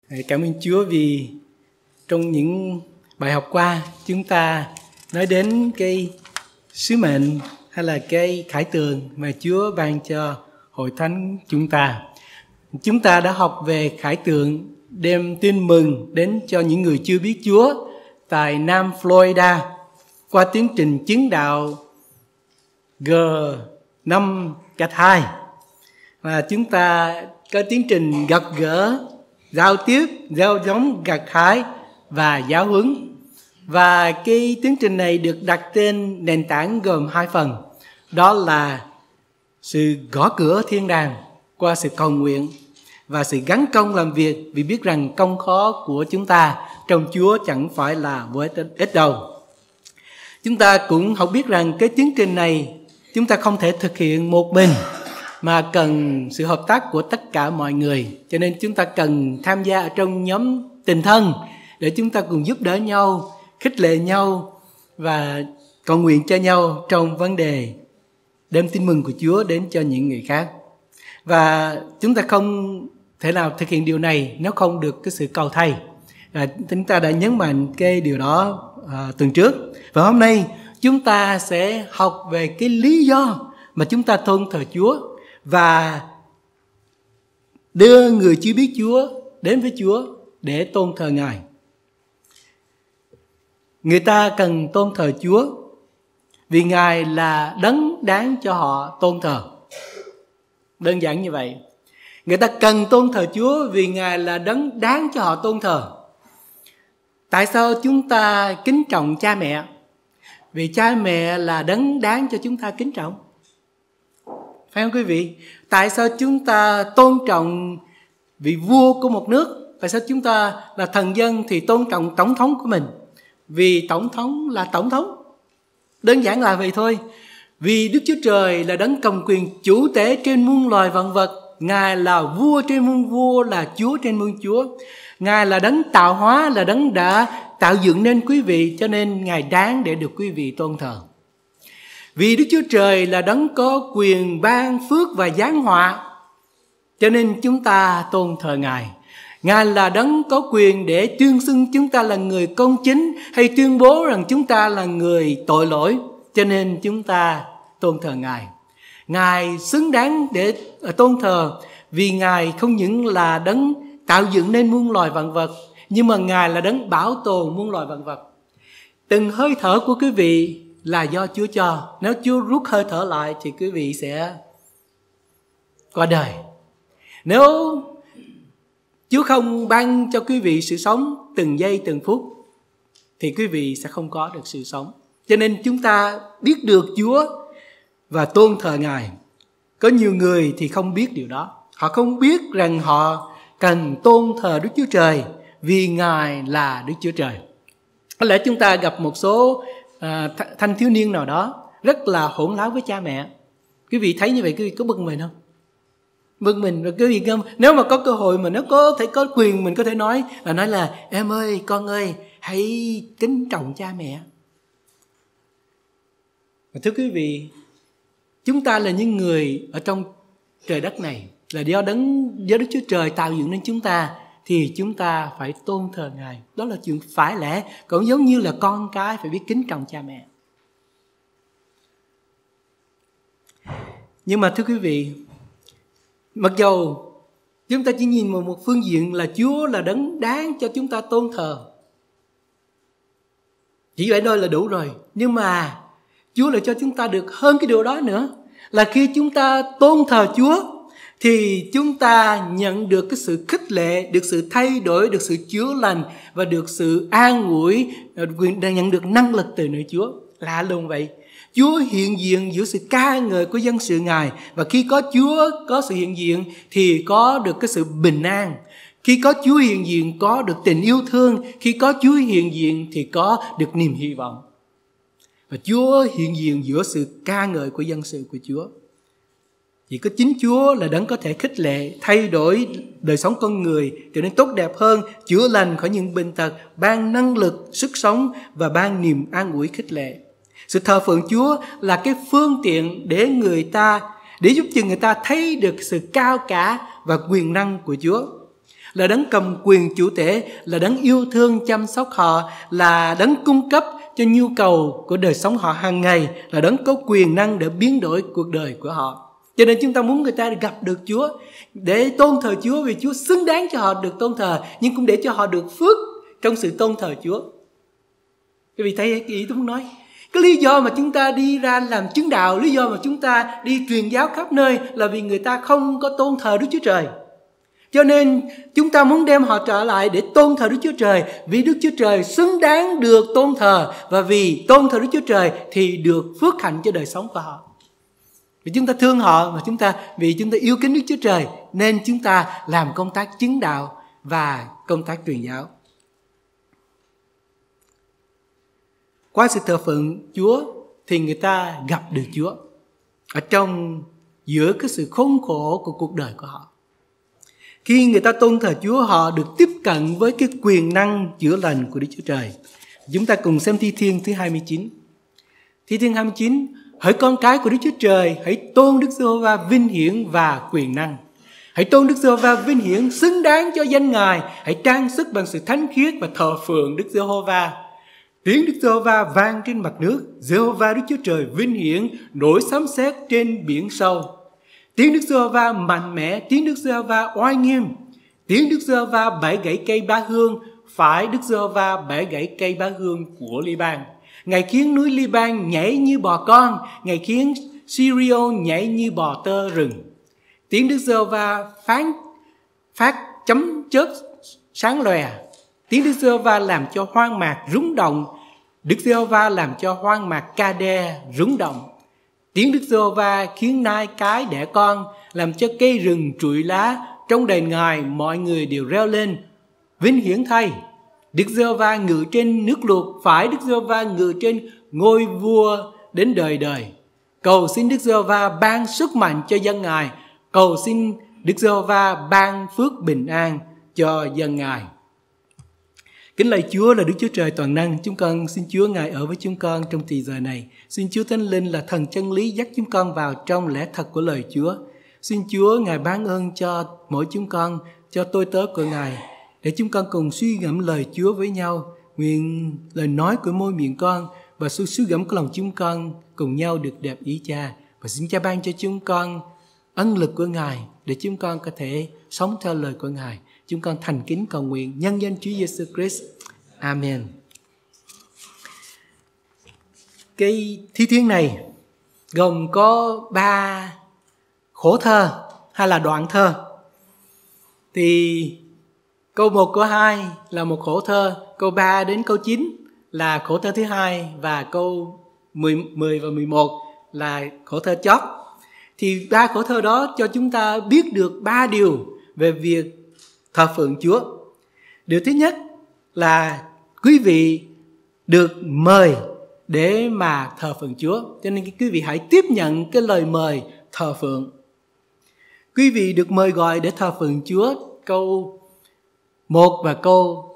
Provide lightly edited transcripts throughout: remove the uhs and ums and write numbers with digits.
Cảm ơn Chúa vì trong những bài học qua chúng ta nói đến cái sứ mệnh hay là cái khải tượng mà Chúa ban cho hội thánh chúng ta. Chúng ta đã học về khải tượng đem tin mừng đến cho những người chưa biết Chúa tại Nam Florida qua tiến trình chứng đạo G5-2. Và chúng ta có tiến trình gặp gỡ, giao tiếp, gieo giống, gặt hái và giáo huấn. Và cái tiến trình này được đặt tên nền tảng gồm 2 phần. Đó là sự gõ cửa thiên đàng qua sự cầu nguyện và sự gắn công làm việc, vì biết rằng công khó của chúng ta trong Chúa chẳng phải là vô ích đâu. Chúng ta cũng học biết rằng cái tiến trình này chúng ta không thể thực hiện một mình, mà cần sự hợp tác của tất cả mọi người. Cho nên chúng ta cần tham gia ở trong nhóm tình thân để chúng ta cùng giúp đỡ nhau, khích lệ nhau và cầu nguyện cho nhau trong vấn đề đem tin mừng của Chúa đến cho những người khác. Và chúng ta không thể nào thực hiện điều này nếu không được cái sự cầu thay. Chúng ta đã nhấn mạnh cái điều đó tuần trước. Và hôm nay chúng ta sẽ học về cái lý do mà chúng ta tôn thờ Chúa và đưa người chưa biết Chúa đến với Chúa để tôn thờ Ngài. Người ta cần tôn thờ Chúa vì Ngài là đấng đáng cho họ tôn thờ. Đơn giản như vậy. Người ta cần tôn thờ Chúa vì Ngài là đấng đáng cho họ tôn thờ. Tại sao chúng ta kính trọng cha mẹ? Vì cha mẹ là đấng đáng cho chúng ta kính trọng. Phải không quý vị? Tại sao chúng ta tôn trọng vị vua của một nước? Tại sao chúng ta là thần dân thì tôn trọng tổng thống của mình? Vì tổng thống là tổng thống. Đơn giản là vậy thôi. Vì Đức Chúa Trời là đấng cầm quyền chủ tế trên muôn loài vạn vật. Ngài là vua trên muôn vua, là Chúa trên muôn Chúa. Ngài là đấng tạo hóa, là đấng đã tạo dựng nên quý vị, cho nên Ngài đáng để được quý vị tôn thờ. Vì Đức Chúa Trời là đấng có quyền ban phước và giáng họa, cho nên chúng ta tôn thờ Ngài. Ngài là đấng có quyền để tuyên xưng chúng ta là người công chính, hay tuyên bố rằng chúng ta là người tội lỗi, cho nên chúng ta tôn thờ Ngài. Ngài xứng đáng để tôn thờ vì Ngài không những là đấng tạo dựng nên muôn loài vạn vật, nhưng mà Ngài là đấng bảo tồn muôn loài vạn vật. Từng hơi thở của quý vị là do Chúa cho. Nếu Chúa rút hơi thở lại thì quý vị sẽ qua đời. Nếu Chúa không ban cho quý vị sự sống từng giây từng phút thì quý vị sẽ không có được sự sống. Cho nên chúng ta biết được Chúa và tôn thờ Ngài. Có nhiều người thì không biết điều đó. Họ không biết rằng họ cần tôn thờ Đức Chúa Trời vì Ngài là Đức Chúa Trời. Có lẽ chúng ta gặp một số thanh thiếu niên nào đó rất là hỗn láo với cha mẹ. Quý vị thấy như vậy, quý vị có bực mình không? Bực mình. Rồi quý vị nếu mà có cơ hội mà nếu có thể có quyền, mình có thể nói là em ơi, con ơi, hãy kính trọng cha mẹ. Thưa quý vị, chúng ta là những người ở trong trời đất này, là do Đức Chúa Trời tạo dựng nên chúng ta, thì chúng ta phải tôn thờ Ngài. Đó là chuyện phải lẽ. Cũng giống như là con cái phải biết kính trọng cha mẹ. Nhưng mà thưa quý vị, mặc dầu chúng ta chỉ nhìn vào một phương diện là Chúa là đấng đáng cho chúng ta tôn thờ, chỉ vậy thôi là đủ rồi. Nhưng mà Chúa lại cho chúng ta được hơn cái điều đó nữa, là khi chúng ta tôn thờ Chúa thì chúng ta nhận được cái sự khích lệ, được sự thay đổi, được sự chữa lành và được sự an ủi, nhận được năng lực từ nơi Chúa. Lạ lùng vậy. Chúa hiện diện giữa sự ca ngợi của dân sự Ngài, và khi có Chúa có sự hiện diện thì có được cái sự bình an. Khi có Chúa hiện diện có được tình yêu thương, khi có Chúa hiện diện thì có được niềm hy vọng. Và Chúa hiện diện giữa sự ca ngợi của dân sự của Chúa. Chỉ có chính Chúa là đấng có thể khích lệ, thay đổi đời sống con người trở nên tốt đẹp hơn, chữa lành khỏi những bệnh tật, ban năng lực, sức sống và ban niềm an ủi khích lệ. Sự thờ phượng Chúa là cái phương tiện để giúp cho người ta thấy được sự cao cả và quyền năng của Chúa. là đấng cầm quyền chủ thể, là đấng yêu thương chăm sóc họ, là đấng cung cấp cho nhu cầu của đời sống họ hàng ngày, là đấng có quyền năng để biến đổi cuộc đời của họ. Cho nên chúng ta muốn người ta gặp được Chúa, để tôn thờ Chúa, vì Chúa xứng đáng cho họ được tôn thờ, nhưng cũng để cho họ được phước trong sự tôn thờ Chúa. Quý vị thấy cái ý tôi muốn nói. Cái lý do mà chúng ta đi ra làm chứng đạo, lý do mà chúng ta đi truyền giáo khắp nơi là vì người ta không có tôn thờ Đức Chúa Trời. Cho nên chúng ta muốn đem họ trở lại để tôn thờ Đức Chúa Trời, vì Đức Chúa Trời xứng đáng được tôn thờ, và vì tôn thờ Đức Chúa Trời thì được phước hạnh cho đời sống của họ. Vì chúng ta thương họ, và vì chúng ta yêu kính Đức Chúa Trời, nên chúng ta làm công tác chứng đạo và công tác truyền giáo. Qua sự thờ phượng Chúa thì người ta gặp được Chúa ở trong giữa cái sự khốn khổ của cuộc đời của họ. Khi người ta tôn thờ Chúa, họ được tiếp cận với cái quyền năng chữa lành của Đức Chúa Trời. Chúng ta cùng xem Thi Thiên thứ 29. Thi Thiên 29: Hỡi con cái của Đức Chúa Trời, hãy tôn Đức Giê-hô-va vinh hiển và quyền năng. Hãy tôn Đức Giê-hô-va vinh hiển xứng đáng cho danh Ngài. Hãy trang sức bằng sự thánh khiết và thờ phượng Đức Giê-hô-va. Tiếng Đức Giê-hô-va vang trên mặt nước. Giê-hô-va Đức Chúa Trời vinh hiển, nổi sấm sét trên biển sâu. Tiếng Đức Giê-hô-va mạnh mẽ, tiếng Đức Giê-hô-va oai nghiêm. Tiếng Đức Giê-hô-va bẻ gãy cây ba hương, phải Đức Giê-hô-va bẻ gãy cây ba hương của Li-ban. Ngài khiến núi Li-ban nhảy như bò con, Ngài khiến Syrion nhảy như bò tơ rừng. Tiếng Đức Giê-hô-va phát chấm chớp sáng lòe. Tiếng Đức Giê-hô-va làm cho hoang mạc rúng động. Đức Giê-hô-va làm cho hoang mạc Ca-đe rúng động. Tiếng Đức Giê-hô-va khiến nai cái đẻ con, làm cho cây rừng trụi lá. Trong đền Ngài mọi người đều reo lên: vinh hiển thay! Đức Giê-hô-va ngự trên nước luộc, phải Đức Giê-hô-va ngự trên ngôi vua đến đời đời. Cầu xin Đức Giê-hô-va ban sức mạnh cho dân Ngài. Cầu xin Đức Giê-hô-va ban phước bình an cho dân Ngài. Kính lạy Chúa là Đức Chúa Trời toàn năng, chúng con xin Chúa Ngài ở với chúng con trong thời giờ này. Xin Chúa Thánh Linh là thần chân lý dắt chúng con vào trong lẽ thật của lời Chúa. Xin Chúa Ngài ban ơn cho mỗi chúng con, cho tôi tớ của Ngài, để chúng con cùng suy gẫm lời Chúa với nhau. Nguyện lời nói của môi miệng con và sự suy gẫm của lòng chúng con cùng nhau được đẹp ý Cha. Và xin Cha ban cho chúng con ân lực của Ngài để chúng con có thể sống theo lời của Ngài. Chúng con thành kính cầu nguyện nhân danh Chúa Giêsu Christ. Amen. Cái thi thiên này gồm có 3 khổ thơ hay là đoạn thơ. Thì câu 1, câu 2 là một khổ thơ, câu 3 đến câu 9 là khổ thơ thứ 2, và câu 10 và 11 là khổ thơ chót. Thì 3 khổ thơ đó cho chúng ta biết được 3 điều về việc thờ phượng Chúa. Điều thứ nhất là quý vị được mời để mà thờ phượng Chúa. Cho nên quý vị hãy tiếp nhận cái lời mời thờ phượng. Quý vị được mời gọi để thờ phượng Chúa. Câu 1 và câu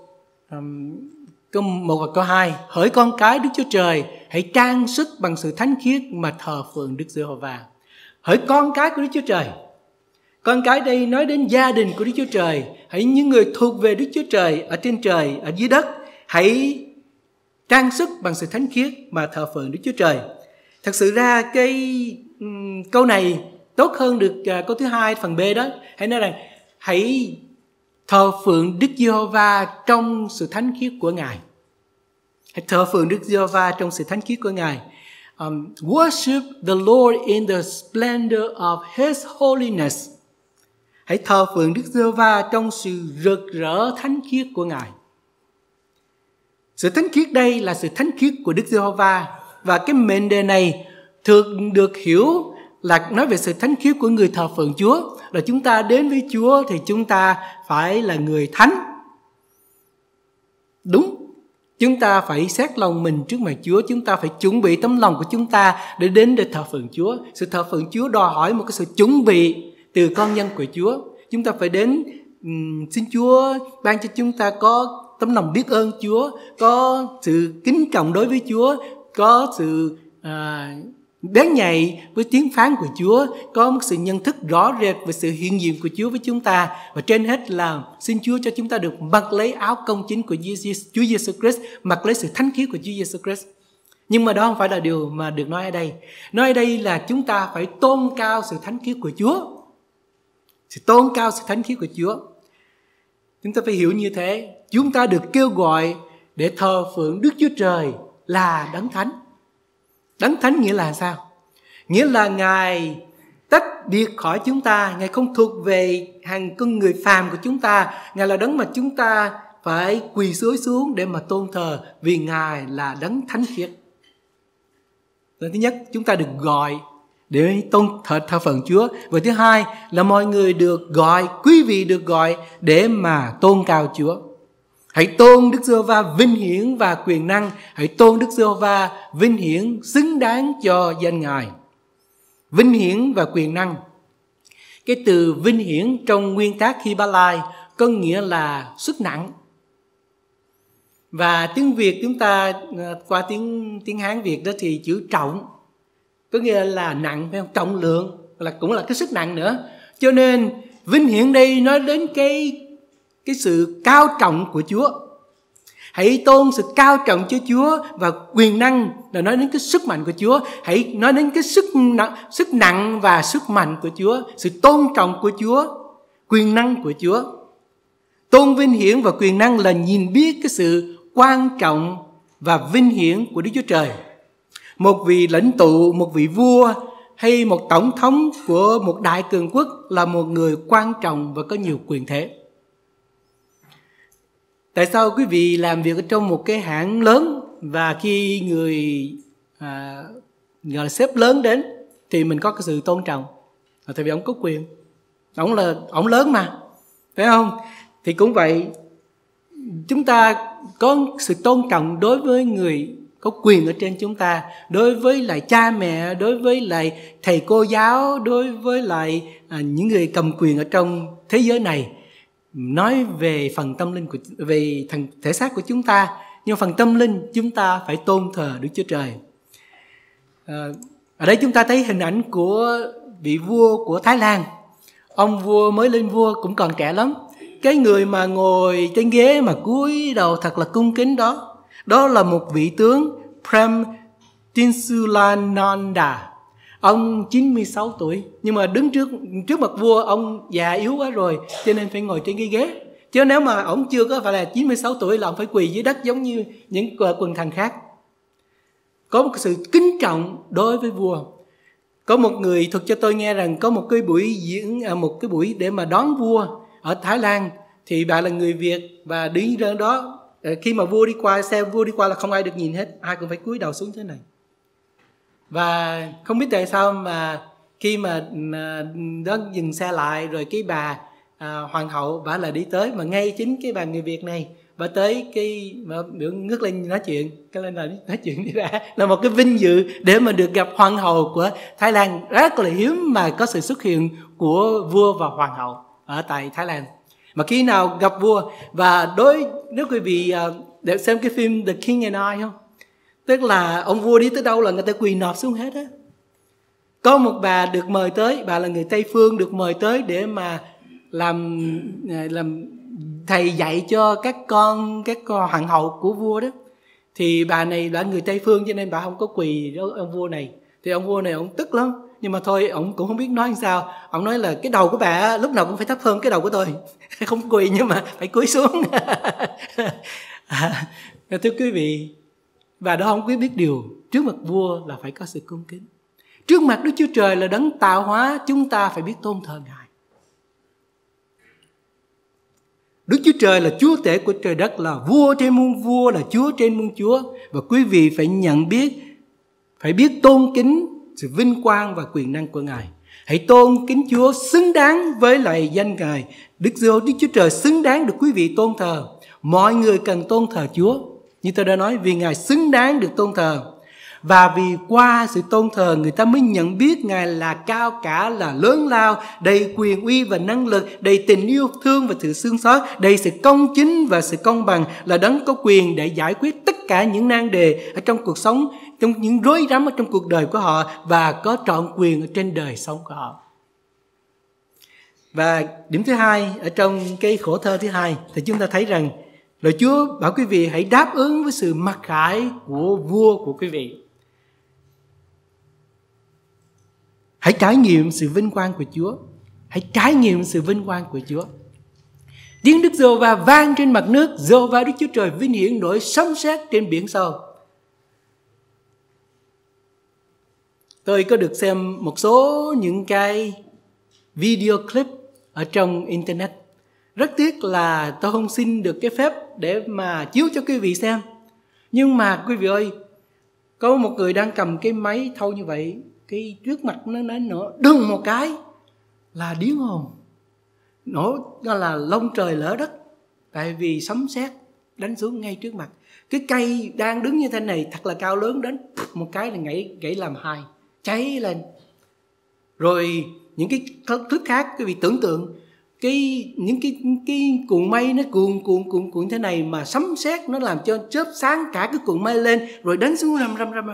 1 và câu 2: Hỡi con cái Đức Chúa Trời, hãy trang sức bằng sự thánh khiết mà thờ phượng Đức Giê-hô-va. Hỡi con cái của Đức Chúa Trời. Con cái đây nói đến gia đình của Đức Chúa Trời. Hãy những người thuộc về Đức Chúa Trời ở trên trời, ở dưới đất, hãy trang sức bằng sự thánh khiết mà thờ phượng Đức Chúa Trời. Thật sự ra cái câu này tốt hơn được câu thứ 2 phần B đó. Hãy nói rằng hãy thờ phượng Đức Giê-hô-va trong sự thánh khiết của Ngài. Hãy thờ phượng Đức Giê-hô-va trong sự thánh khiết của Ngài. Worship the Lord in the splendor of His holiness. Hãy thờ phượng Đức Giê-hô-va trong sự rực rỡ thánh khiết của Ngài. Sự thánh khiết đây là sự thánh khiết của Đức Giê-hô-va. Và cái mệnh đề này thường được hiểu là nói về sự thánh khiết của người thờ phượng Chúa. Là chúng ta đến với Chúa thì chúng ta phải là người thánh. Đúng, chúng ta phải xét lòng mình trước mặt Chúa. Chúng ta phải chuẩn bị tấm lòng của chúng ta để đến để thờ phượng Chúa. Sự thờ phượng Chúa đòi hỏi một cái sự chuẩn bị từ con nhân của Chúa. Chúng ta phải đến xin Chúa ban cho chúng ta có tấm lòng biết ơn Chúa, có sự kính trọng đối với Chúa, có sự bén nhạy với tiếng phán của Chúa, có một sự nhận thức rõ rệt về sự hiện diện của Chúa với chúng ta. Và trên hết là xin Chúa cho chúng ta được mặc lấy áo công chính của Chúa Giêsu Christ, mặc lấy sự thánh khiết của Chúa Giêsu Christ. Nhưng mà đó không phải là điều mà được nói ở đây. Nói ở đây là chúng ta phải tôn cao sự thánh khiết của Chúa. Sự tôn cao sự thánh khiết của Chúa. Chúng ta phải hiểu như thế. Chúng ta được kêu gọi để thờ phượng Đức Chúa Trời là Đấng Thánh. Đấng Thánh nghĩa là sao? Nghĩa là Ngài tách biệt khỏi chúng ta. Ngài không thuộc về hàng con người phàm của chúng ta. Ngài là Đấng mà chúng ta phải quỳ xúi xuống để mà tôn thờ, vì Ngài là Đấng Thánh khiết. Thứ nhất, chúng ta được gọi để thờ phượng Chúa. Và thứ hai là mọi người được gọi, quý vị được gọi để mà tôn cao Chúa. Hãy tôn Đức Giê-hô-va vinh hiển và quyền năng. Hãy tôn Đức Giê-hô-va vinh hiển xứng đáng cho danh Ngài. Vinh hiển và quyền năng. Cái từ vinh hiển trong nguyên tác Hy-ba-lai có nghĩa là sức nặng. Và tiếng Việt chúng ta qua tiếng Hán Việt đó thì chữ trọng có nghĩa là nặng, phải không? Trọng lượng là cũng là cái sức nặng nữa. Cho nên vinh hiển đây nói đến cái sự cao trọng của Chúa. Hãy tôn sự cao trọng cho Chúa, và quyền năng là nói đến cái sức mạnh của Chúa. Hãy nói đến cái sức nặng và sức mạnh của Chúa, sự tôn trọng của Chúa, quyền năng của Chúa. Tôn vinh hiển và quyền năng là nhìn biết cái sự quan trọng và vinh hiển của Đức Chúa Trời. Một vị lãnh tụ, một vị vua hay một tổng thống của một đại cường quốc là một người quan trọng và có nhiều quyền thế. Tại sao quý vị làm việc ở trong một cái hãng lớn, và khi người gọi là sếp lớn đến thì mình có cái sự tôn trọng, tại vì ông có quyền, ông lớn mà, phải không? Thì cũng vậy, chúng ta có sự tôn trọng đối với người có quyền ở trên chúng ta, đối với lại cha mẹ, đối với lại thầy cô giáo, đối với lại những người cầm quyền ở trong thế giới này. Nói về phần tâm linh về thể xác của chúng ta, nhưng phần tâm linh chúng ta phải tôn thờ Đức Chúa Trời. Ở đây chúng ta thấy hình ảnh của vị vua của Thái Lan. Ông vua mới lên vua cũng còn trẻ lắm. Cái người mà ngồi trên ghế mà cúi đầu thật là cung kính đó là một vị tướng Prem Tinsulananda. Ông 96 tuổi, nhưng mà đứng trước mặt vua, ông già yếu quá rồi, cho nên phải ngồi trên cái ghế. Chứ nếu mà ông chưa có phải là 96 tuổi là ông phải quỳ dưới đất giống như những quần thần khác. Có một sự kính trọng đối với vua. Có một người thuật cho tôi nghe rằng có một cái buổi để mà đón vua ở Thái Lan, thì bà là người Việt và đi ra đó. Khi mà vua đi qua, xe vua đi qua là không ai được nhìn hết, ai cũng phải cúi đầu xuống thế này. Và không biết tại sao mà khi mà đó dừng xe lại rồi, cái bà hoàng hậu bà là đi tới, mà ngay chính cái bà người Việt này bà tới cái biểu ngước lên nói chuyện, cái lên là nói chuyện đi ra, là một cái vinh dự để mà được gặp hoàng hậu của Thái Lan. Rất là hiếm mà có sự xuất hiện của vua và hoàng hậu ở tại Thái Lan. Mà khi nào gặp vua, và nếu quý vị để xem cái phim The King and I không, tức là ông vua đi tới đâu là người ta quỳ nọp xuống hết á. Có một bà được mời tới, bà là người Tây Phương, được mời tới để mà làm thầy dạy cho các con hoàng hậu của vua đó. Thì bà này là người Tây Phương cho nên bà không có quỳ ông vua này. Thì ông vua này ông tức lắm, nhưng mà thôi ông cũng không biết nói sao. Ông nói là cái đầu của bà lúc nào cũng phải thấp hơn cái đầu của tôi. Không quỳ nhưng mà phải cúi xuống. Thưa quý vị, và đó không quý biết điều, trước mặt vua là phải có sự cung kính. Trước mặt Đức Chúa Trời là đấng tạo hóa, chúng ta phải biết tôn thờ Ngài. Đức Chúa Trời là Chúa tể của trời đất, là vua trên muôn vua, là Chúa trên muôn Chúa. Và quý vị phải nhận biết, phải biết tôn kính sự vinh quang và quyền năng của Ngài. Hãy tôn kính Chúa xứng đáng với lại danh Ngài. Đức Chúa Trời xứng đáng được quý vị tôn thờ. Mọi người cần tôn thờ Chúa. Như tôi đã nói, vì Ngài xứng đáng được tôn thờ. Và vì qua sự tôn thờ, người ta mới nhận biết Ngài là cao cả, là lớn lao, đầy quyền uy và năng lực, đầy tình yêu thương và sự thương xót, đầy sự công chính và sự công bằng, là đấng có quyền để giải quyết tất cả những nan đề ở trong cuộc sống, trong những rối rắm ở trong cuộc đời của họ, và có trọn quyền ở trên đời sống của họ. Và điểm thứ hai, ở trong cái khổ thơ thứ hai, thì chúng ta thấy rằng lời Chúa bảo quý vị hãy đáp ứng với sự mặc khải của vua của quý vị. Hãy trải nghiệm sự vinh quang của Chúa. Hãy trải nghiệm sự vinh quang của Chúa. Tiếng Đức Giê-hô-va vang trên mặt nước, Giê-hô-va Đức Chúa Trời vinh hiển nổi sấm sét trên biển sâu. Tôi có được xem một số những cái video clip ở trong Internet. Rất tiếc là tôi không xin được cái phép để mà chiếu cho quý vị xem. Nhưng mà quý vị ơi, có một người đang cầm cái máy thâu như vậy, cái trước mặt nó nổ đùng một cái là điếng hồn, nổ là lông trời lỡ đất, tại vì sấm sét đánh xuống ngay trước mặt. Cái cây đang đứng như thế này thật là cao lớn, đến một cái là gãy làm hai, cháy lên. Rồi những cái thứ khác, quý vị tưởng tượng những cái cuộn mây nó cuộn thế này, mà sấm sét nó làm cho chớp sáng cả cái cuộn mây lên, rồi đánh xuống rầm.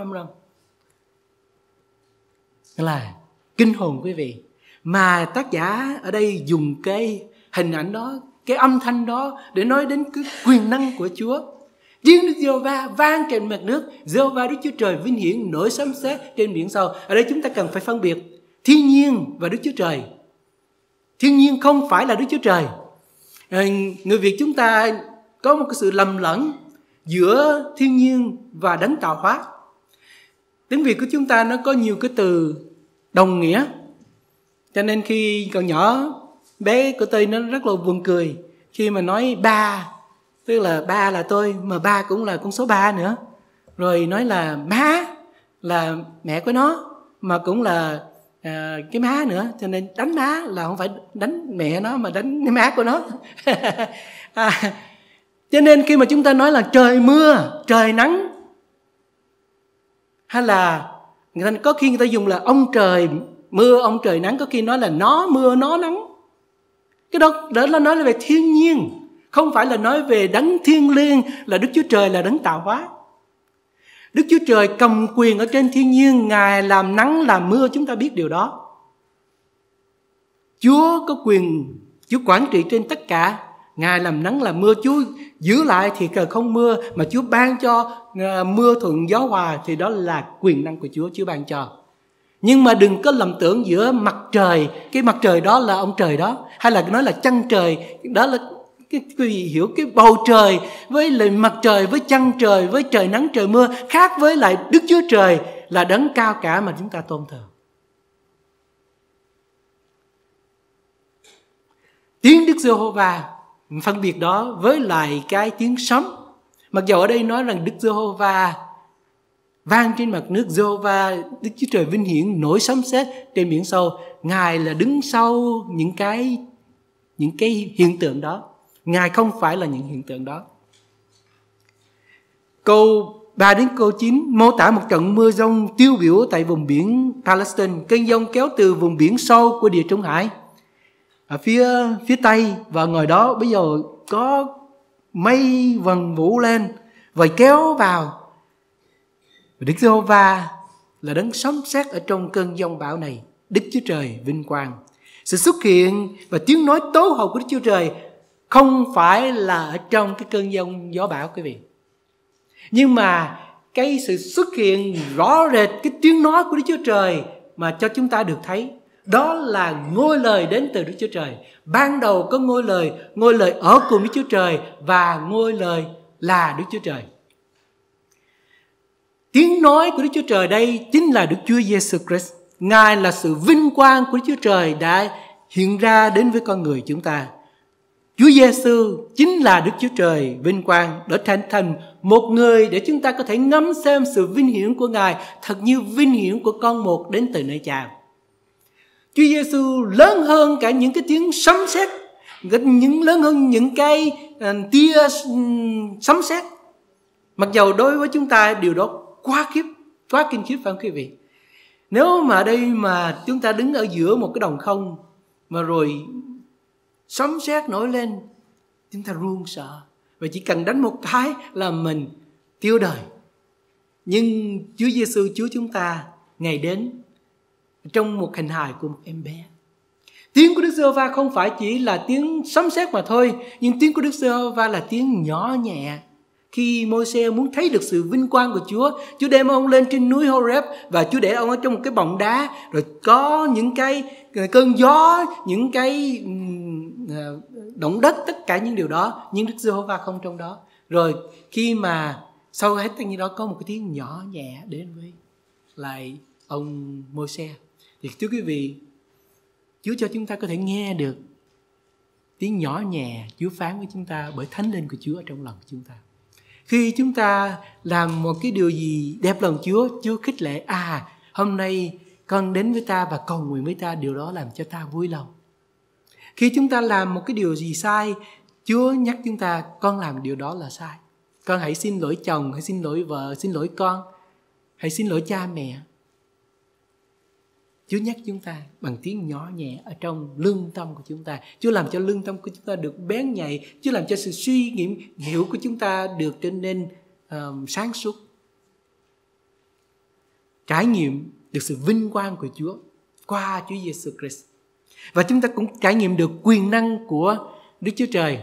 Đó là kinh hồn quý vị. Mà tác giả ở đây dùng cái hình ảnh đó, cái âm thanh đó để nói đến cái quyền năng của Chúa. Tiếng Đức Giê-hô-va vang trên mặt nước, Giê-hô-va Đức Chúa Trời vinh hiển nổi sấm sét trên biển sâu. Ở đây chúng ta cần phải phân biệt thiên nhiên và Đức Chúa Trời. Thiên nhiên không phải là Đức Chúa Trời. Người Việt chúng ta có một cái sự lầm lẫn giữa thiên nhiên và đấng tạo hóa. Tiếng Việt của chúng ta nó có nhiều cái từ đồng nghĩa, cho nên khi còn nhỏ, bé của tôi nó rất là buồn cười khi mà nói ba, tức là ba là tôi, mà ba cũng là con số 3 nữa. Rồi nói là má là mẹ của nó, mà cũng là cái má nữa, cho nên đánh má là không phải đánh mẹ nó mà đánh má của nó. Cho nên khi mà chúng ta nói là trời mưa, trời nắng, hay là có khi người ta dùng là ông trời mưa, ông trời nắng, có khi nói là nó mưa, nó nắng. Cái đó là nói về thiên nhiên, không phải là nói về đấng thiêng liêng là Đức Chúa Trời, là đấng tạo hóa. Đức Chúa Trời cầm quyền ở trên thiên nhiên, Ngài làm nắng làm mưa, chúng ta biết điều đó. Chúa có quyền, Chúa quản trị trên tất cả. Ngài làm nắng làm mưa, Chúa giữ lại thì không mưa, mà Chúa ban cho mưa thuận gió hòa, thì đó là quyền năng của Chúa ban cho. Nhưng mà đừng có lầm tưởng giữa mặt trời, cái mặt trời đó là ông trời đó, hay là nói là chân trời, đó là quý vị hiểu cái bầu trời với lại mặt trời, với chân trời, với trời nắng trời mưa, khác với lại Đức Chúa Trời là đấng cao cả mà chúng ta tôn thờ. Tiếng Đức Giê-hô-va phân biệt đó với lại cái tiếng sấm. Mặc dù ở đây nói rằng Đức Giê-hô-va vang trên mặt nước, Giê-hô-va Đức Chúa Trời vinh hiển nổi sấm sét trên biển sâu, Ngài là đứng sau những cái hiện tượng đó. Ngài không phải là những hiện tượng đó. Câu 3 đến câu 9 mô tả một trận mưa giông tiêu biểu tại vùng biển Palestine. Cơn giông kéo từ vùng biển sâu của Địa Trung Hải ở phía Tây, và ngồi đó bây giờ có mây vần vũ lên và kéo vào. Đức Giê-hô-va là đấng sấm sét ở trong cơn giông bão này. Đức Chúa Trời vinh quang. Sự xuất hiện và tiếng nói tố hầu của Đức Chúa Trời không phải là ở trong cái cơn giông gió bão quý vị. Nhưng mà cái sự xuất hiện rõ rệt, cái tiếng nói của Đức Chúa Trời mà cho chúng ta được thấy, đó là ngôi lời đến từ Đức Chúa Trời. Ban đầu có ngôi lời ở cùng Đức Chúa Trời, và ngôi lời là Đức Chúa Trời. Tiếng nói của Đức Chúa Trời đây chính là Đức Chúa Giêsu Christ. Ngài là sự vinh quang của Đức Chúa Trời đã hiện ra đến với con người chúng ta. Chúa Giêsu chính là Đức Chúa Trời vinh quang đã thành một người để chúng ta có thể ngắm xem sự vinh hiển của Ngài, thật như vinh hiển của con một đến từ nơi Cha. Chúa Giêsu lớn hơn cả những cái tiếng sấm sét, lớn hơn những cái tia sấm sét. Mặc dầu đối với chúng ta điều đó quá khiếp, quá kinh khiếp phải không quý vị? Nếu mà ở đây mà chúng ta đứng ở giữa một cái đồng không mà rồi sấm sét nổi lên, chúng ta run sợ, và chỉ cần đánh một cái là mình tiêu đời. Nhưng Chúa Giêsu Chúa chúng ta ngày đến trong một hình hài của một em bé. Tiếng của Đức Giê-hô-va không phải chỉ là tiếng sấm sét mà thôi, nhưng tiếng của Đức Giê-hô-va là tiếng nhỏ nhẹ. Khi Môi-se muốn thấy được sự vinh quang của Chúa đem ông lên trên núi Horeb và Chúa để ông ở trong một cái bọng đá, rồi có những cái cơn gió, những cái động đất, tất cả những điều đó, nhưng Đức Giê-hô-va không trong đó. Rồi khi mà sau hết tất nhiên đó có một cái tiếng nhỏ nhẹ đến với lại ông Môi-se. Thì thưa quý vị, Chúa cho chúng ta có thể nghe được tiếng nhỏ nhẹ Chúa phán với chúng ta bởi Thánh Linh của Chúa ở trong lòng chúng ta. Khi chúng ta làm một cái điều gì đẹp lòng Chúa, Chúa khích lệ, hôm nay con đến với ta và cầu nguyện với ta, điều đó làm cho ta vui lòng. Khi chúng ta làm một cái điều gì sai, Chúa nhắc chúng ta, con làm điều đó là sai. Con hãy xin lỗi chồng, hãy xin lỗi vợ, xin lỗi con, hãy xin lỗi cha mẹ. Chúa nhắc chúng ta bằng tiếng nhỏ nhẹ ở trong lương tâm của chúng ta. Chúa làm cho lương tâm của chúng ta được bén nhạy. Chúa làm cho sự suy nghiệm hiểu của chúng ta được trở nên sáng suốt. Trải nghiệm được sự vinh quang của Chúa qua Chúa Giêsu Christ. Và chúng ta cũng trải nghiệm được quyền năng của Đức Chúa Trời.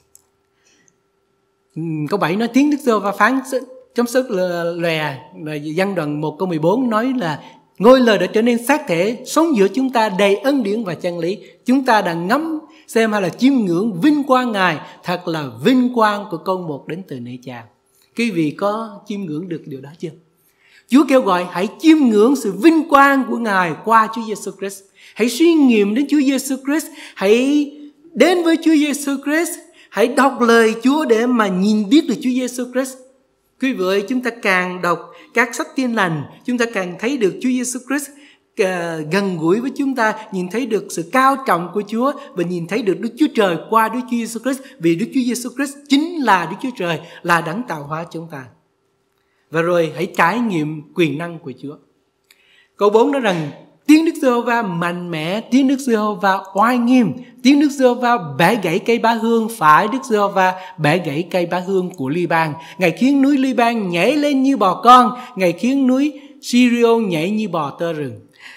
Câu 7 nói tiếng Đức Giê-hô-va phán chấm sức lòe. Văn đoạn 1 câu 14 nói là ngôi lời đã trở nên xác thể, sống giữa chúng ta đầy ân điển và chân lý. Chúng ta đã ngắm xem hay là chiêm ngưỡng vinh quang Ngài, thật là vinh quang của con một đến từ nơi Cha. Quý vị có chiêm ngưỡng được điều đó chưa? Chúa kêu gọi hãy chiêm ngưỡng sự vinh quang của Ngài qua Chúa Giêsu Christ. Hãy suy nghiệm đến Chúa Giêsu Christ, hãy đến với Chúa Giêsu Christ, hãy đọc lời Chúa để mà nhìn biết được Chúa Giêsu Christ. Quý vị ơi, chúng ta càng đọc các sách Tin lành, chúng ta càng thấy được Chúa Giêsu Christ gần gũi với chúng ta, nhìn thấy được sự cao trọng của Chúa và nhìn thấy được Đức Chúa Trời qua Đức Chúa Giêsu Christ, vì Đức Chúa Giêsu Christ chính là Đức Chúa Trời, là đấng tạo hóa chúng ta. Và rồi hãy trải nghiệm quyền năng của Chúa. Câu 4 nói rằng tiếng Đức Giê-hô-va mạnh mẽ, tiếng Đức Giê-hô-va oai nghiêm, tiếng Đức Giê-hô-va bẻ gãy cây bá hương, phải Đức Giê-hô-va bẻ gãy cây bá hương của Li-ban. Ngài khiến núi Li-ban nhảy lên như bò con, Ngài khiến núi Sirion nhảy như bò tơ rừng.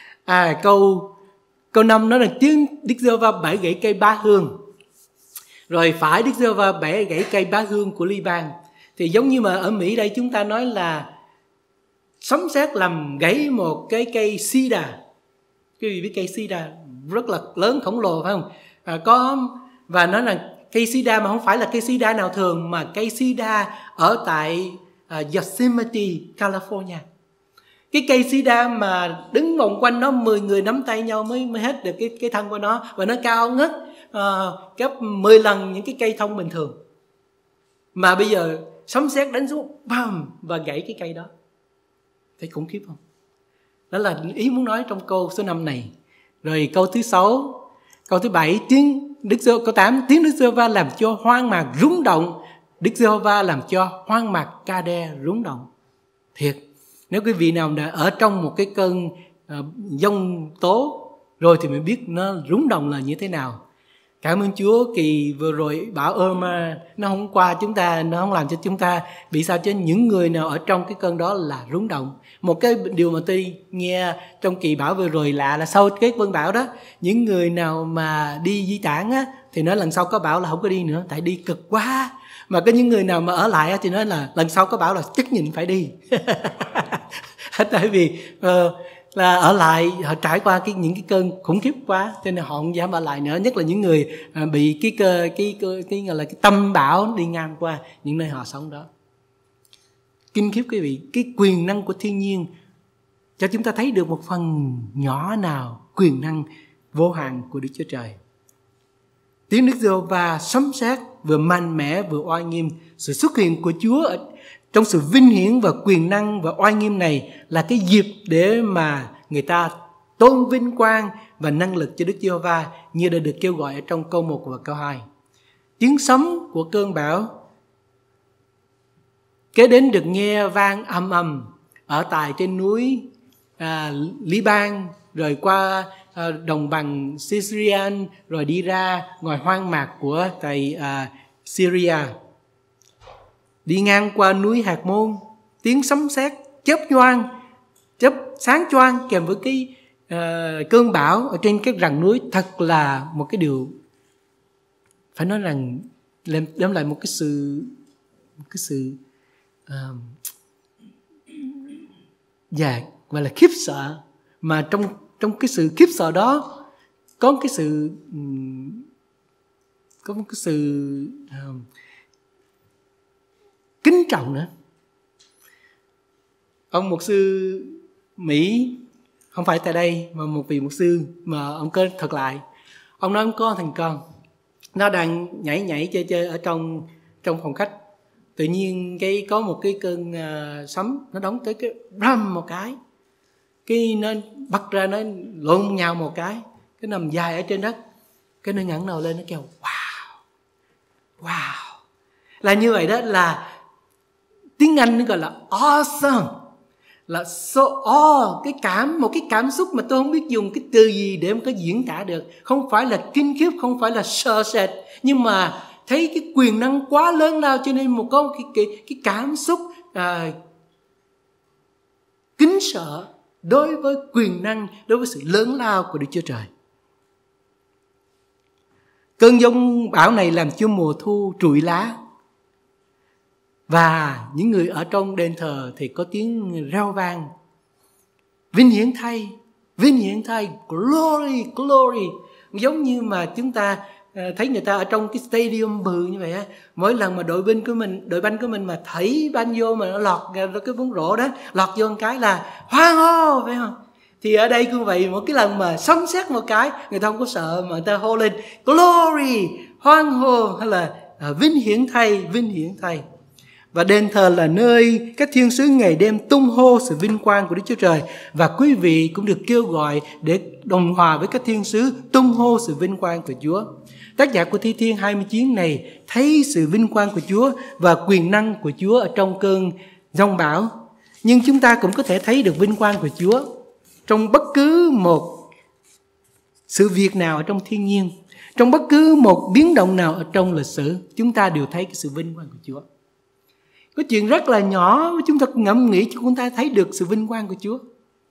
Câu 5 nói là tiếng Đức Giê-hô-va bẻ gãy cây bá hương. Rồi phải Đức Giê-hô-va bẻ gãy cây bá hương của Li-ban. Thì giống như mà ở Mỹ đây chúng ta nói là sấm sét làm gãy một cái cây sida. Quý vị biết cây sida rất là lớn khổng lồ phải không? Và nó là cây sida mà không phải là cây sida nào thường, mà cây sida ở tại Yosemite, California. Cái cây sida mà đứng vòng quanh nó 10 người nắm tay nhau mới hết được cái thân của nó, và nó cao ngất gấp 10 lần những cái cây thông bình thường. Mà bây giờ sấm sét đánh xuống bam và gãy cái cây đó. Thấy khủng khiếp không? Đó là ý muốn nói trong câu số 5 này. Rồi câu thứ 6, câu thứ 7, câu 8, tiếng Đức Giê-hô-va làm cho hoang mạc rúng động. Đức Giê-hô-va làm cho hoang mạc Ca-đe rúng động. Thiệt, nếu quý vị nào đã ở trong một cái cơn giông tố rồi thì mới biết nó rúng động là như thế nào. Cảm ơn Chúa, kỳ vừa rồi bão Irma nó không qua chúng ta, nó không làm cho chúng ta bị sao, cho những người nào ở trong cái cơn đó là rúng động. Một cái điều mà tôi nghe trong kỳ bão vừa rồi lạ là sau cái cơn bão đó, những người nào mà đi di tản á thì nói lần sau có bão là không có đi nữa, tại đi cực quá. Mà có những người nào mà ở lại thì nói là lần sau có bão là chắc nhịn phải đi. Tại vì là ở lại họ trải qua những cái cơn khủng khiếp quá, cho nên họ không dám ở lại nữa. Nhất là những người bị cái gọi là cái tâm bão đi ngang qua những nơi họ sống đó. Kinh khiếp quý vị, cái quyền năng của thiên nhiên cho chúng ta thấy được một phần nhỏ nào quyền năng vô hạn của Đức Chúa Trời. Tiếng Đức Giê-hô-va sấm sét vừa mạnh mẽ vừa oai nghiêm. Sự xuất hiện của Chúa trong sự vinh hiển và quyền năng và oai nghiêm này là cái dịp để mà người ta tôn vinh quang và năng lực cho Đức Giê-hô-va, như đã được kêu gọi ở trong câu 1 và câu 2. Tiếng sấm của cơn bão kế đến được nghe vang ầm ầm ở tại trên núi Li-ban, rồi qua đồng bằng Syrian, rồi đi ra ngoài hoang mạc của tại Syria. Đi ngang qua núi Hạt Môn, tiếng sấm sét chớp nhoang, chớp sáng choang kèm với cái cơn bão ở trên cái rặng núi, thật là một cái điều phải nói rằng đem lại một cái sự gọi là khiếp sợ, mà trong cái sự khiếp sợ đó có một cái sự kính trọng nữa. Ông mục sư Mỹ, không phải tại đây mà một vị mục sư mà ông có thuật lại, ông nói ông có thằng con, nó đang nhảy chơi ở trong phòng khách, tự nhiên có một cái cơn sấm nó đóng tới, cái rầm một cái nó bật ra, nó lộn nhào một cái nằm dài ở trên đất, cái nó ngẩng đầu lên, nó kêu wow. Là như vậy đó, là tiếng Anh nó gọi là awesome, là so một cái cảm xúc mà tôi không biết dùng cái từ gì để mà có diễn tả được. Không phải là kinh khiếp, không phải là sợ sệt, nhưng mà thấy cái quyền năng quá lớn lao, cho nên có cái cảm xúc kính sợ đối với quyền năng, đối với sự lớn lao của Đức Chúa Trời. Cơn giông bão này làm cho mùa thu trụi lá, và những người ở trong đền thờ thì có tiếng rao vang: vinh hiển thay, glory, glory. Giống như mà chúng ta thấy người ta ở trong cái stadium bự như vậy á, mỗi lần mà đội banh của mình mà thảy banh vô mà nó lọt ra cái bóng rổ đó, lọt vô một cái là hoan hô, phải không? Thì ở đây cũng vậy, một cái lần mà sấm sét một cái, người ta không có sợ mà người ta hô lên glory, hoan hô, hay là vinh hiển thay. Và đền thờ là nơi các thiên sứ ngày đêm tung hô sự vinh quang của Đức Chúa Trời, và quý vị cũng được kêu gọi để đồng hòa với các thiên sứ tung hô sự vinh quang của Chúa. Tác giả của Thi Thiên 29 này thấy sự vinh quang của Chúa và quyền năng của Chúa ở trong cơn giông bão. Nhưng chúng ta cũng có thể thấy được vinh quang của Chúa trong bất cứ một sự việc nào ở trong thiên nhiên, trong bất cứ một biến động nào ở trong lịch sử, chúng ta đều thấy cái sự vinh quang của Chúa. Có chuyện rất là nhỏ, chúng ta ngẫm nghĩ cho chúng ta thấy được sự vinh quang của Chúa.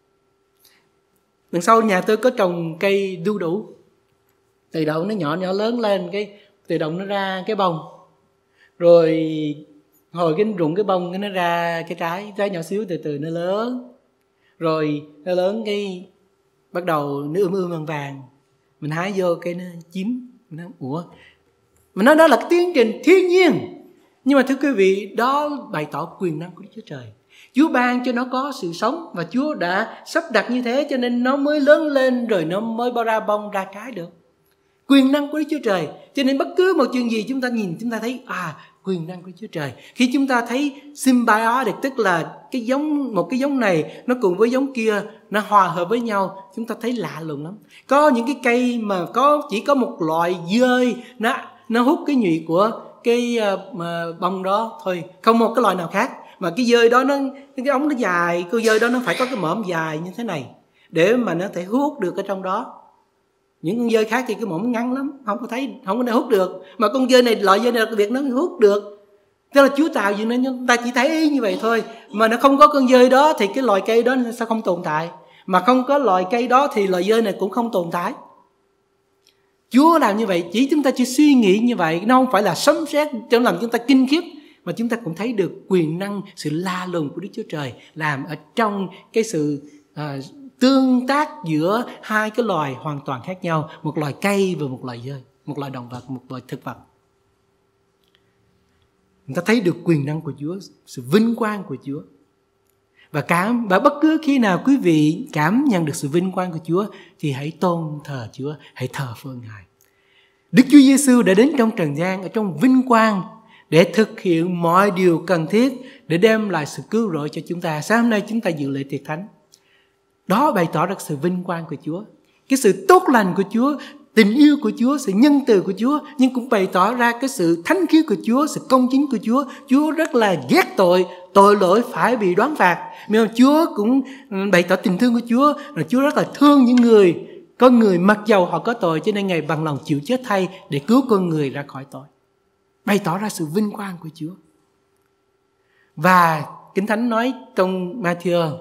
Đằng sau nhà tôi có trồng cây đu đủ. Từ đầu nó nhỏ lớn lên, tự động nó ra cái bông. Rồi hồi cái rụng cái bông, nó ra cái trái nhỏ xíu, từ từ nó lớn. Rồi nó lớn cái bắt đầu nó ươm vàng. Mình hái vô cái nó chín. Mình nói, ủa? Mình nói đó là cái tiến trình thiên nhiên. Nhưng mà thưa quý vị, đó bày tỏ quyền năng của Đức Chúa Trời. Chúa ban cho nó có sự sống, và Chúa đã sắp đặt như thế cho nên nó mới lớn lên, rồi nó mới bao ra bông ra trái được. Quyền năng của Đức Chúa Trời. Cho nên bất cứ một chuyện gì chúng ta nhìn, chúng ta thấy quyền năng của Chúa Trời. Khi chúng ta thấy symbiotic, tức là một cái giống này nó cùng với giống kia, nó hòa hợp với nhau, chúng ta thấy lạ lùng lắm. Có những cái cây mà chỉ có một loại dơi nó hút cái nhụy của cái bông đó thôi, không một cái loại nào khác. Mà cái dơi đó cái ống nó dài, cái dơi đó nó phải có cái mõm dài như thế này để mà nó thể hút được ở trong đó. Những con dơi khác thì cái mõm ngắn lắm, không có hút được. Mà con dơi này, loại dơi này đặc biệt nó hút được. Tức là Chúa tạo gì nên chúng ta chỉ thấy như vậy thôi. Mà nó không có con dơi đó thì cái loài cây đó sao không tồn tại. Mà không có loài cây đó thì loài dơi này cũng không tồn tại. Chúa làm như vậy, chúng ta chỉ suy nghĩ như vậy, nó không phải là sấm sét cho làm chúng ta kinh khiếp, mà chúng ta cũng thấy được quyền năng, sự la lùng của Đức Chúa Trời làm ở trong cái sự tương tác giữa hai cái loài hoàn toàn khác nhau, một loài cây và một loài dơi, một loài động vật, một loài thực vật. Chúng ta thấy được quyền năng của Chúa, sự vinh quang của Chúa. Và bất cứ khi nào quý vị cảm nhận được sự vinh quang của Chúa thì hãy tôn thờ Chúa, hãy thờ phượng Ngài. Đức Chúa Giêsu đã đến trong trần gian ở trong vinh quang để thực hiện mọi điều cần thiết để đem lại sự cứu rỗi cho chúng ta. Sáng hôm nay chúng ta dự lễ tiệc thánh. Đó bày tỏ ra sự vinh quang của Chúa, cái sự tốt lành của Chúa, tình yêu của Chúa, sự nhân từ của Chúa, nhưng cũng bày tỏ ra cái sự thánh khiết của Chúa, sự công chính của Chúa. Chúa rất là ghét tội lỗi phải bị đoán phạt. Nhưng Chúa cũng bày tỏ tình thương của Chúa, là Chúa rất là thương những người, có người mặc dầu họ có tội, cho nên Ngài bằng lòng chịu chết thay để cứu con người ra khỏi tội. Bày tỏ ra sự vinh quang của Chúa. Và Kinh Thánh nói trong Ma-thi-ơ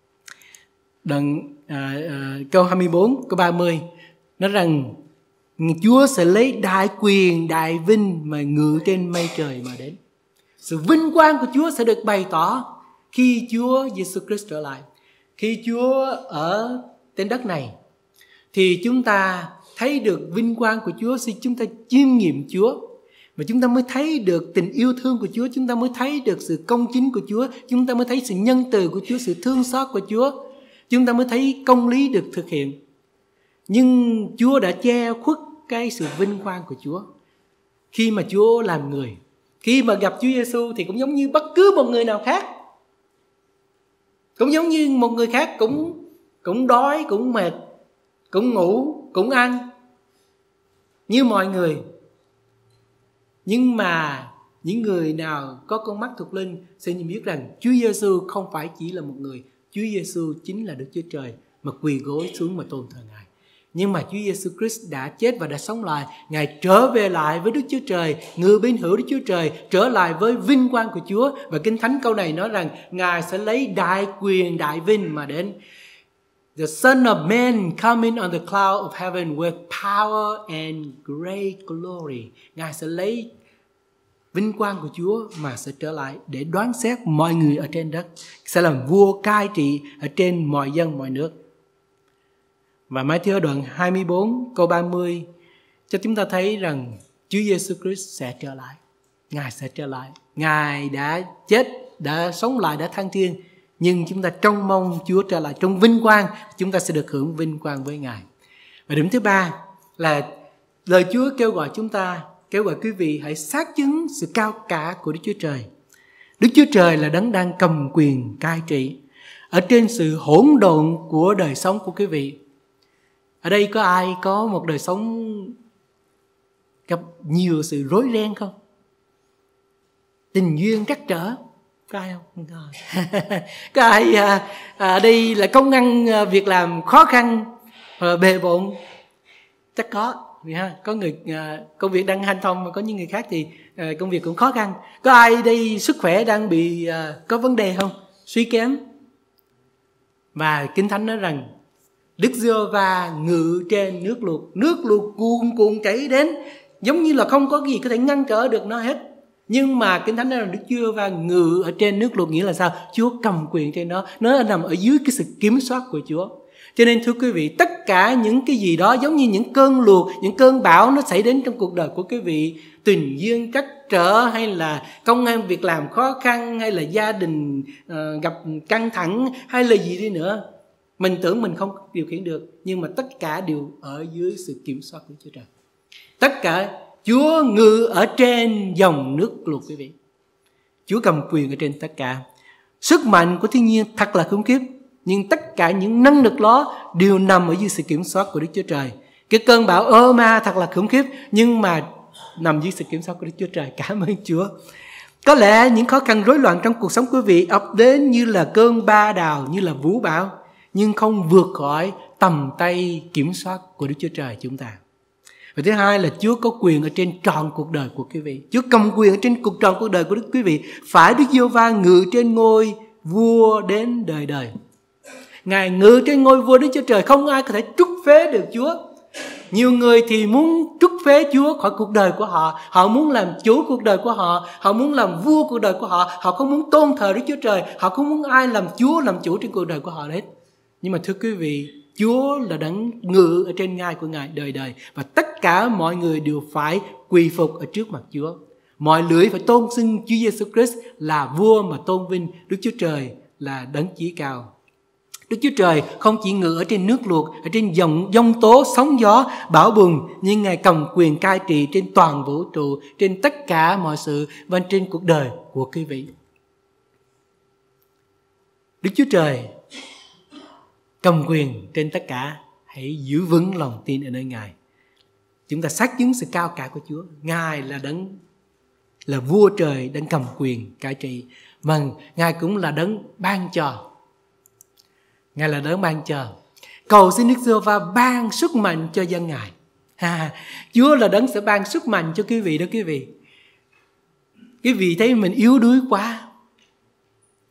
đoạn câu 24, câu 30 nói rằng Chúa sẽ lấy đại quyền, đại vinh mà ngự trên mây trời mà đến. Sự vinh quang của Chúa sẽ được bày tỏ khi Chúa Giêsu Christ trở lại. Khi Chúa ở trên đất này thì chúng ta thấy được vinh quang của Chúa, thì chúng ta chiêm nghiệm Chúa. Và chúng ta mới thấy được tình yêu thương của Chúa, chúng ta mới thấy được sự công chính của Chúa, chúng ta mới thấy sự nhân từ của Chúa, sự thương xót của Chúa. Chúng ta mới thấy công lý được thực hiện. Nhưng Chúa đã che khuất cái sự vinh quang của Chúa khi mà Chúa làm người. Khi mà gặp Chúa Giêsu thì cũng giống như bất cứ một người nào khác. Cũng giống như một người khác, cũng đói, cũng mệt, cũng ngủ, cũng ăn như mọi người. Nhưng mà những người nào có con mắt thuộc linh sẽ nhận biết rằng Chúa Giêsu không phải chỉ là một người. Chúa Giêsu chính là Đức Chúa Trời mà quỳ gối xuống mà tôn thờ Ngài. Nhưng mà Chúa Giêsu Christ đã chết và đã sống lại. Ngài trở về lại với Đức Chúa Trời, ngự bên hữu Đức Chúa Trời, trở lại với vinh quang của Chúa. Và Kinh Thánh câu này nói rằng Ngài sẽ lấy đại quyền, đại vinh mà đến. The Son of Man coming on the cloud of heaven with power and great glory. Ngài sẽ lấy vinh quang của Chúa mà sẽ trở lại để đoán xét mọi người ở trên đất, sẽ làm vua cai trị ở trên mọi dân mọi nước. Và Ma-thi-ơ đoạn 24 câu 30 cho chúng ta thấy rằng Chúa Giêsu Christ sẽ trở lại. Ngài sẽ trở lại. Ngài đã chết, đã sống lại, đã thăng thiên. Nhưng chúng ta trông mong Chúa trở lại trong vinh quang, chúng ta sẽ được hưởng vinh quang với Ngài. Và điểm thứ ba là lời Chúa kêu gọi chúng ta, kêu gọi quý vị hãy xác chứng sự cao cả của Đức Chúa Trời. Đức Chúa Trời là đấng đang cầm quyền cai trị ở trên sự hỗn độn của đời sống của quý vị. Ở đây có ai có một đời sống gặp nhiều sự rối ren không? Tình duyên trắc trở, có ai không? Không có. Có ai ở đây là công ăn việc làm khó khăn, bề bộn? Chắc có. Có người công việc đang hanh thông, mà có những người khác thì công việc cũng khó khăn. Có ai đây sức khỏe đang bị có vấn đề không? Suy kém. Và Kinh Thánh nói rằng Đức Giê-hô-va ngự trên nước luộc cuồn cuộn chảy đến, giống như là không có gì có thể ngăn trở được nó hết. Nhưng mà Kinh Thánh nói rằng Đức Giê-hô-va ngự ở trên nước luộc, nghĩa là sao? Chúa cầm quyền trên nó nằm ở dưới cái sự kiểm soát của Chúa. Cho nên thưa quý vị, tất cả những cái gì đó giống như những cơn luộc, những cơn bão nó xảy đến trong cuộc đời của quý vị, tình duyên trắc trở, hay là công ăn việc làm khó khăn, hay là gia đình gặp căng thẳng, hay là gì đi nữa. Mình tưởng mình không điều khiển được, nhưng mà tất cả đều ở dưới sự kiểm soát của Chúa Trời. Tất cả Chúa ngự ở trên dòng nước luộc quý vị. Chúa cầm quyền ở trên tất cả. Sức mạnh của thiên nhiên thật là khủng khiếp, nhưng tất cả những năng lực đó đều nằm ở dưới sự kiểm soát của Đức Chúa Trời. Cái cơn bão Irma thật là khủng khiếp, nhưng mà nằm dưới sự kiểm soát của Đức Chúa Trời. Cảm ơn Chúa. Có lẽ những khó khăn rối loạn trong cuộc sống quý vị ập đến như là cơn ba đào, như là vũ bão, nhưng không vượt khỏi tầm tay kiểm soát của Đức Chúa Trời chúng ta. Và thứ hai là Chúa có quyền ở trên trọn cuộc đời của quý vị. Chúa cầm quyền ở trên trọn cuộc đời của quý vị. Phải Đức Giê-hô-va ngự trên ngôi vua đến đời đời. Ngài ngự trên ngôi vua Đức Chúa Trời, không ai có thể trút phế được Chúa. Nhiều người thì muốn trút phế Chúa khỏi cuộc đời của họ. Họ muốn làm chủ cuộc đời của họ. Họ muốn làm vua cuộc đời của họ. Họ không muốn tôn thờ Đức Chúa Trời. Họ không muốn ai làm Chúa, làm chủ trên cuộc đời của họ hết. Nhưng mà thưa quý vị, Chúa là đấng ngự ở trên ngai của Ngài đời đời. Và tất cả mọi người đều phải quỳ phục ở trước mặt Chúa. Mọi lưỡi phải tôn xưng Chúa Giêsu Christ là vua mà tôn vinh Đức Chúa Trời là đấng chí cao. Đức Chúa Trời không chỉ ngự ở trên nước luộc, ở trên giông tố, sóng gió, bão bùng, nhưng Ngài cầm quyền cai trị trên toàn vũ trụ, trên tất cả mọi sự và trên cuộc đời của quý vị. Đức Chúa Trời cầm quyền trên tất cả, hãy giữ vững lòng tin ở nơi Ngài. Chúng ta xác chứng sự cao cả của Chúa. Ngài là đấng, là vua trời, đấng cầm quyền cai trị. Và Ngài cũng là đấng ban cho. Ngài là đấng ban cho. Cầu xin Đức Giê-hô-va ban sức mạnh cho dân Ngài. Chúa là đấng sẽ ban sức mạnh cho quý vị đó quý vị. Quý vị thấy mình yếu đuối quá,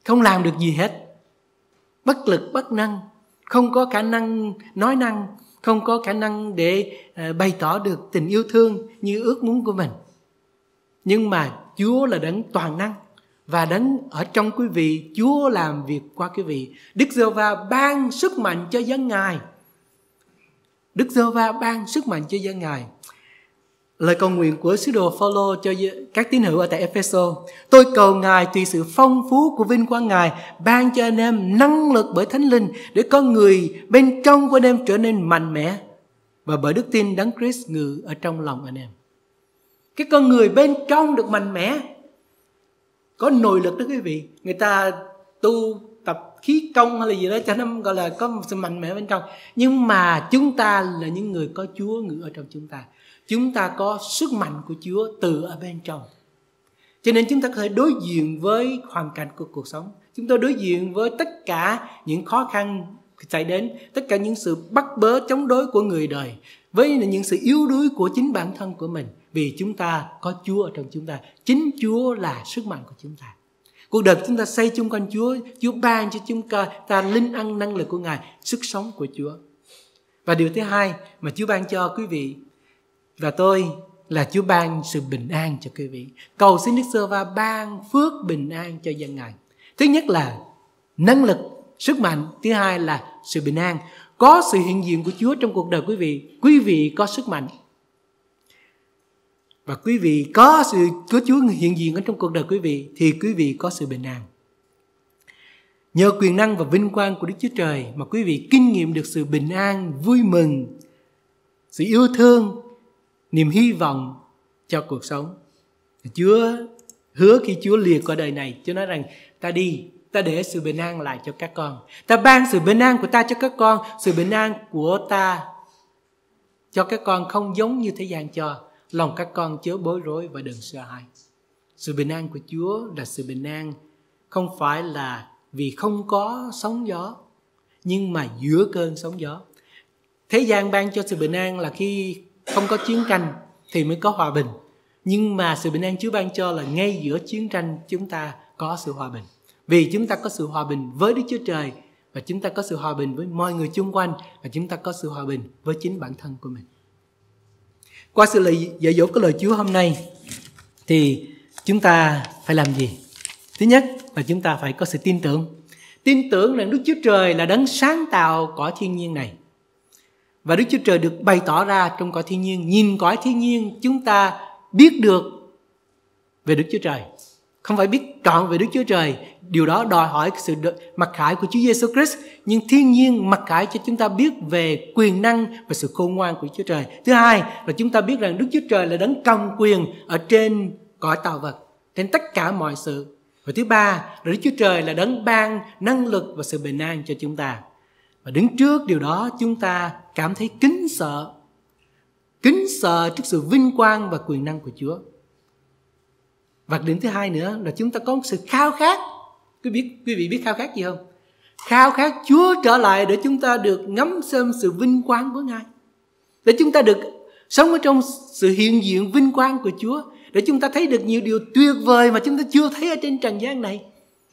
không làm được gì hết, bất lực bất năng, không có khả năng nói năng, không có khả năng để bày tỏ được tình yêu thương như ước muốn của mình. Nhưng mà Chúa là đấng toàn năng, và đấng ở trong quý vị, Chúa làm việc qua quý vị. Đức Giê-hô-va ban sức mạnh cho dân Ngài. Đức Giê-hô-va ban sức mạnh cho dân Ngài. Lời cầu nguyện của sứ đồ Phao-lô cho các tín hữu ở tại Ê-phê-sô: tôi cầu Ngài tùy sự phong phú của vinh quang Ngài ban cho anh em năng lực bởi Thánh Linh, để con người bên trong của anh em trở nên mạnh mẽ, và bởi đức tin Đấng Christ ngự ở trong lòng anh em. Cái con người bên trong được mạnh mẽ, có nội lực đó quý vị. Người ta tu tập khí công hay là gì đó cho nó gọi là có một sự mạnh mẽ bên trong. Nhưng mà chúng ta là những người có Chúa ngự ở trong chúng ta. Chúng ta có sức mạnh của Chúa từ ở bên trong. Cho nên chúng ta có thể đối diện với hoàn cảnh của cuộc sống. Chúng ta đối diện với tất cả những khó khăn xảy đến, tất cả những sự bắt bớ chống đối của người đời, với những sự yếu đuối của chính bản thân của mình. Vì chúng ta có Chúa ở trong chúng ta. Chính Chúa là sức mạnh của chúng ta. Cuộc đời chúng ta xây chung quanh Chúa. Chúa ban cho chúng ta linh ăn năng lực của Ngài, sức sống của Chúa. Và điều thứ hai mà Chúa ban cho quý vị và tôi là Chúa ban sự bình an cho quý vị. Cầu xin Đức Giê-hô-va ban phước bình an cho dân Ngài. Thứ nhất là năng lực, sức mạnh. Thứ hai là sự bình an. Có sự hiện diện của Chúa trong cuộc đời quý vị. Quý vị có sức mạnh. Và quý vị có sự của Chúa hiện diện ở trong cuộc đời quý vị, thì quý vị có sự bình an. Nhờ quyền năng và vinh quang của Đức Chúa Trời mà quý vị kinh nghiệm được sự bình an, vui mừng, sự yêu thương, niềm hy vọng cho cuộc sống. Chúa hứa khi Chúa lìa qua đời này, Chúa nói rằng ta đi, ta để sự bình an lại cho các con. Ta ban sự bình an của ta cho các con. Sự bình an của ta cho các con không giống như thế gian cho. Lòng các con chớ bối rối và đừng sợ hãi. Sự bình an của Chúa là sự bình an không phải là vì không có sóng gió, nhưng mà giữa cơn sóng gió. Thế gian ban cho sự bình an là khi không có chiến tranh thì mới có hòa bình. Nhưng mà sự bình an Chúa ban cho là ngay giữa chiến tranh chúng ta có sự hòa bình. Vì chúng ta có sự hòa bình với Đức Chúa Trời, và chúng ta có sự hòa bình với mọi người chung quanh, và chúng ta có sự hòa bình với chính bản thân của mình. Qua sự dạy dỗ của lời Chúa hôm nay thì chúng ta phải làm gì? Thứ nhất là chúng ta phải có sự tin tưởng. Tin tưởng rằng Đức Chúa Trời là đấng sáng tạo cõi thiên nhiên này. Và Đức Chúa Trời được bày tỏ ra trong cõi thiên nhiên. Nhìn cõi thiên nhiên chúng ta biết được về Đức Chúa Trời. Không phải biết trọn về Đức Chúa Trời. Điều đó đòi hỏi sự mặc khải của Chúa Giêsu Christ. Nhưng thiên nhiên mặc khải cho chúng ta biết về quyền năng và sự khôn ngoan của Chúa Trời. Thứ hai là chúng ta biết rằng Đức Chúa Trời là đấng cầm quyền ở trên cõi tạo vật, trên tất cả mọi sự. Và thứ ba là Đức Chúa Trời là đấng ban năng lực và sự bình an cho chúng ta. Và đứng trước điều đó chúng ta cảm thấy kính sợ trước sự vinh quang và quyền năng của Chúa. Và điểm thứ hai nữa là chúng ta có một sự khao khát. Quý vị biết khao khát gì không? Khao khát Chúa trở lại để chúng ta được ngắm xem sự vinh quang của Ngài, để chúng ta được sống ở trong sự hiện diện vinh quang của Chúa, để chúng ta thấy được nhiều điều tuyệt vời mà chúng ta chưa thấy ở trên trần gian này.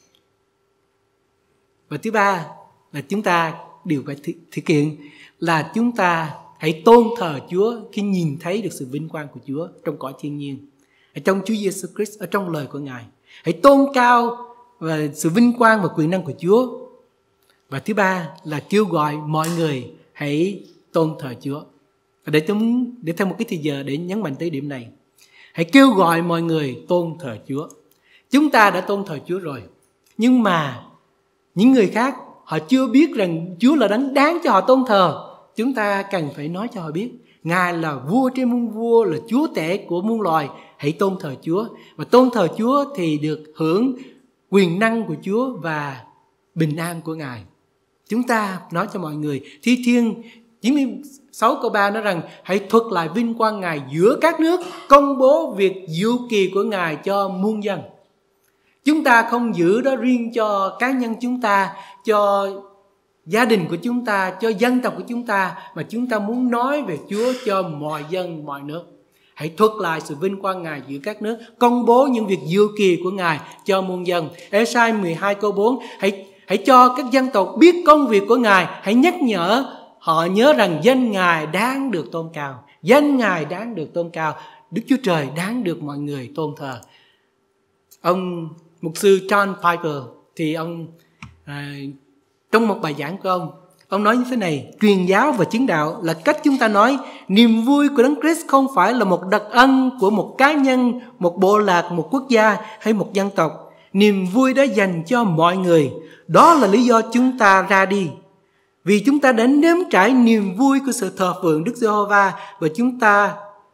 Và thứ ba là chúng ta điều phải thực hiện là chúng ta hãy tôn thờ Chúa khi nhìn thấy được sự vinh quang của Chúa trong cõi thiên nhiên, ở trong Chúa Giêsu Christ, ở trong lời của Ngài. Hãy tôn cao về sự vinh quang và quyền năng của Chúa. Và thứ ba là kêu gọi mọi người hãy tôn thờ Chúa. Để thêm một cái thời giờ để nhấn mạnh tới điểm này. Hãy kêu gọi mọi người tôn thờ Chúa. Chúng ta đã tôn thờ Chúa rồi, nhưng mà những người khác họ chưa biết rằng Chúa là đấng đáng cho họ tôn thờ. Chúng ta cần phải nói cho họ biết Ngài là vua trên muôn vua, là Chúa tể của muôn loài. Hãy tôn thờ Chúa. Và tôn thờ Chúa thì được hưởng quyền năng của Chúa và bình an của Ngài. Chúng ta nói cho mọi người. Thi Thiên 96 câu 3 nói rằng hãy thuật lại vinh quang Ngài giữa các nước, công bố việc diệu kỳ của Ngài cho muôn dân. Chúng ta không giữ đó riêng cho cá nhân chúng ta, cho gia đình của chúng ta, cho dân tộc của chúng ta, mà chúng ta muốn nói về Chúa cho mọi dân, mọi nước. Hãy thuật lại sự vinh quang Ngài giữa các nước, công bố những việc diệu kỳ của Ngài cho muôn dân. Ê-sai 12 câu 4, hãy cho các dân tộc biết công việc của Ngài, hãy nhắc nhở họ nhớ rằng danh Ngài đáng được tôn cao. Danh Ngài đáng được tôn cao. Đức Chúa Trời đáng được mọi người tôn thờ. Ông mục sư John Piper thì ông trong một bài giảng của ông nói như thế này: truyền giáo và chứng đạo là cách chúng ta nói niềm vui của Đấng Christ không phải là một đặc ân của một cá nhân, một bộ lạc, một quốc gia hay một dân tộc. Niềm vui đã dành cho mọi người. Đó là lý do chúng ta ra đi. Vì chúng ta đã nếm trải niềm vui của sự thờ phượng Đức Giê-hô-va, và chúng ta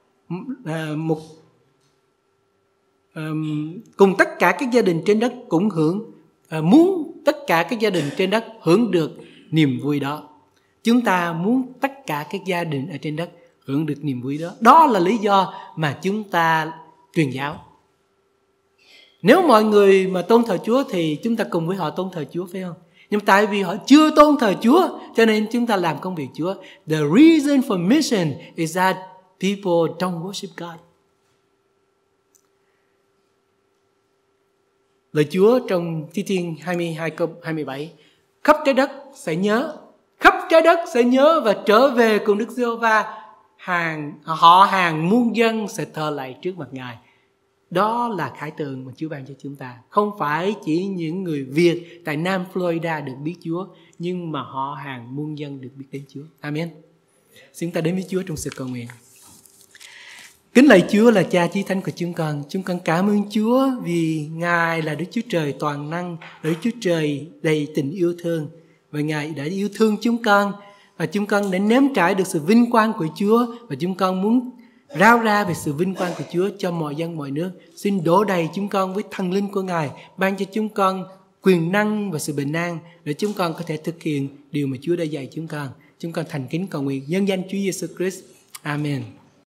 cùng tất cả các gia đình trên đất cũng muốn tất cả các gia đình trên đất hưởng được niềm vui đó. Chúng ta muốn tất cả các gia đình ở trên đất hưởng được niềm vui đó. Đó là lý do mà chúng ta truyền giáo. Nếu mọi người mà tôn thờ Chúa thì chúng ta cùng với họ tôn thờ Chúa, phải không? Nhưng tại vì họ chưa tôn thờ Chúa cho nên chúng ta làm công việc Chúa. The reason for mission is that people don't worship God. Lời Chúa trong Thi Thiên 22 câu 27: khắp trái đất sẽ nhớ và trở về cùng Đức Giê-hô-va, họ hàng muôn dân sẽ thờ lạy trước mặt Ngài. Đó là khải tượng mà Chúa ban cho chúng ta. Không phải chỉ những người Việt tại Nam Florida được biết Chúa, nhưng mà họ hàng muôn dân được biết đến Chúa. Amen. Xin ta đến với Chúa trong sự cầu nguyện. Kính lạy Chúa là Cha chí thánh của chúng con cảm ơn Chúa vì Ngài là Đức Chúa Trời toàn năng, Đức Chúa Trời đầy tình yêu thương, và Ngài đã yêu thương chúng con, và chúng con đã nếm trải được sự vinh quang của Chúa, và chúng con muốn rao ra về sự vinh quang của Chúa cho mọi dân mọi nước. Xin đổ đầy chúng con với thần linh của Ngài, ban cho chúng con quyền năng và sự bình an để chúng con có thể thực hiện điều mà Chúa đã dạy chúng con. Chúng con thành kính cầu nguyện nhân danh Chúa Giêsu Christ. Amen.